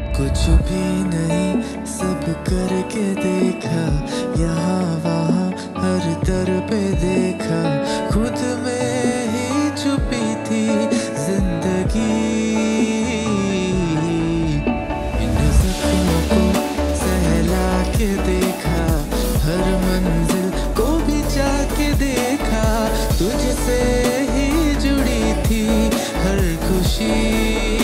कुछ भी नहीं सब करके देखा, यहाँ वहाँ हर दर पे देखा, खुद में ही छुपी थी जिंदगी। इन जख्मों को सहला के देखा, हर मंजिल को भी जाके देखा, तुझसे ही जुड़ी थी हर खुशी।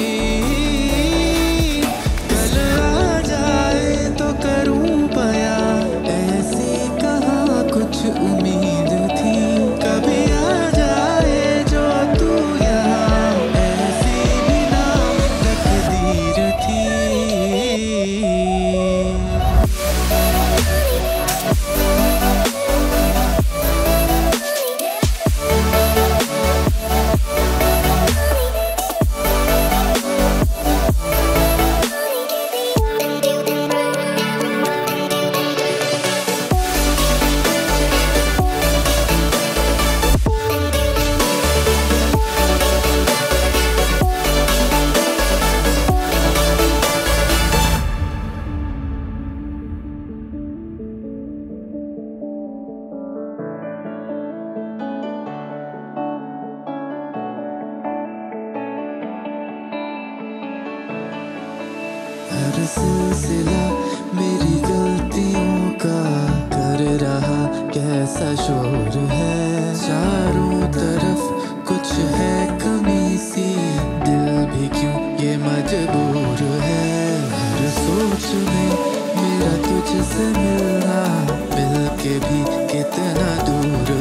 उम्मीद थी कभी आ जाए जो तू यहाँ, ऐसी भी ना तकदीर थी। हर सिलसिला मेरी गलतियों का कर रहा कैसा शोर है, चारों तरफ कुछ है कमी सी, दिल भी क्यों ये मजबूर है। हर सोच में मेरा तुझसे मिलना, मिल के भी कितना दूर